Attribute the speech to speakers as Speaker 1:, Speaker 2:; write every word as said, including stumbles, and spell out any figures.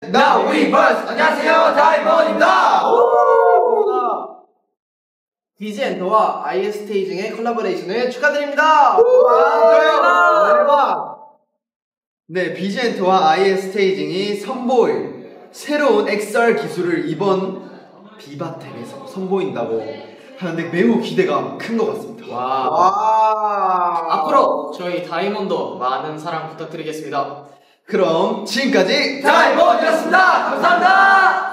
Speaker 1: Now we burst! 안녕하세요, 다이몬입니다.
Speaker 2: 비지엔터와 아이에스테이징의 콜라보레이션을 축하드립니다.
Speaker 1: 대박! 네, 비지엔터와 아이에스테이징이 선보일 새로운 엑스알 기술을 이번 비바텍에서 선보인다고 하는데 매우 기대가 큰 것 같습니다.
Speaker 2: 와.
Speaker 1: 와.
Speaker 3: 앞으로 저희 다이몬도 많은 사랑 부탁드리겠습니다.
Speaker 1: 그럼 지금까지
Speaker 2: 다이몬이었습니다. 감사합니다.